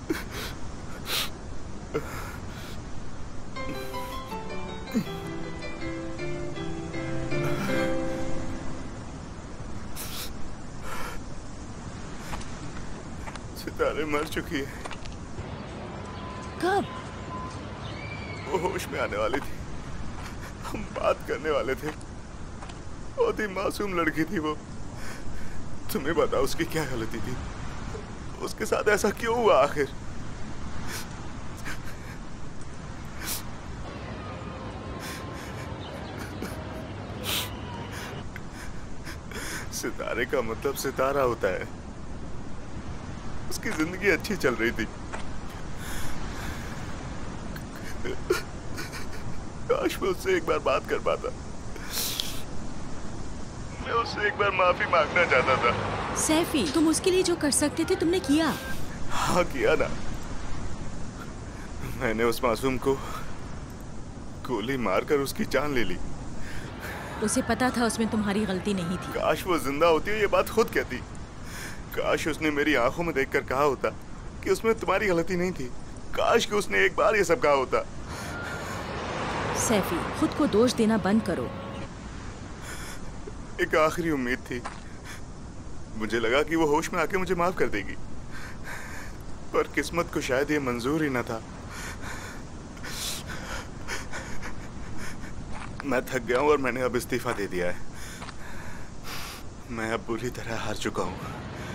सितारे मर चुकी है। कब? वो होश में आने वाली थी, हम बात करने वाले थे। बहुत ही मासूम लड़की थी वो। तुम्हें बताओ उसकी क्या गलती थी? उसके साथ ऐसा क्यों हुआ आखिर? सितारे का मतलब सितारा होता है। उसकी जिंदगी अच्छी चल रही थी। काश मैं उससे एक बार बात कर पाता। मैं उससे एक बार माफी मांगना चाहता था। सैफी, तुम उसके लिए जो कर सकते थे तुमने किया। हाँ किया ना। मैंने उस मासूम को गोली मारकर उसकी जान ले ली। उसे पता था उसमें तुम्हारी गलती नहीं थी। काश वो जिंदा होती है ये बात खुद कहती। काश उसने मेरी आंखों में देखकर कहा होता कि उसमें तुम्हारी गलती नहीं थी। काश कि उसने एक बार ये सब कहा होता। सैफी, खुद को दोष देना बंद करो। एक आखिरी उम्मीद थी। मुझे लगा कि वो होश में आके मुझे माफ कर देगी, पर किस्मत को शायद ये मंजूर ही न था। मैं थक गया हूं और मैंने अब इस्तीफा दे दिया है। मैं अब बुरी तरह हार चुका हूं।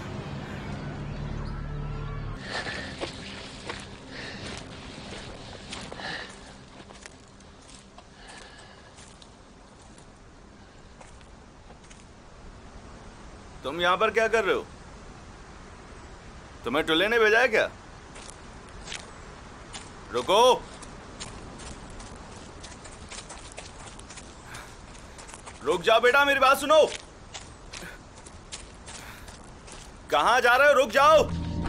तुम यहाँ पर क्या कर रहे हो? तुम्हें टुल्ले ने भेजा है क्या? रुको। रुक जाओ बेटा, मेरी बात सुनो। कहाँ जा रहे हो? रुक जाओ।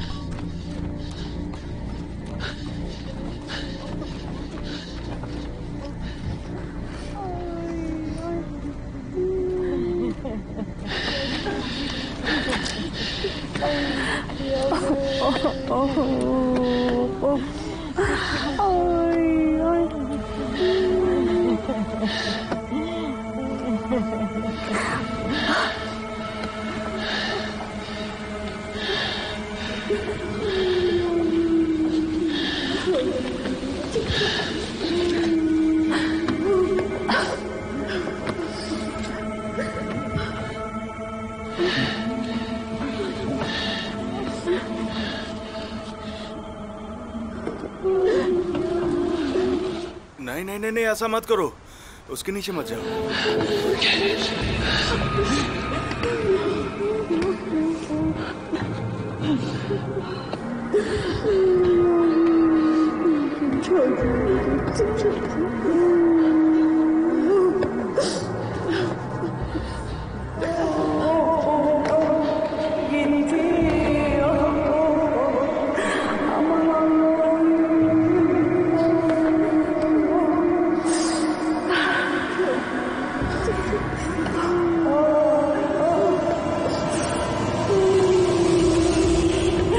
नहीं नहीं नहीं नहीं, ऐसा मत करो। उसके नीचे मत जाओ।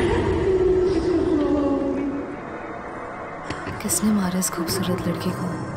किसने मारा इस खूबसूरत लड़की को?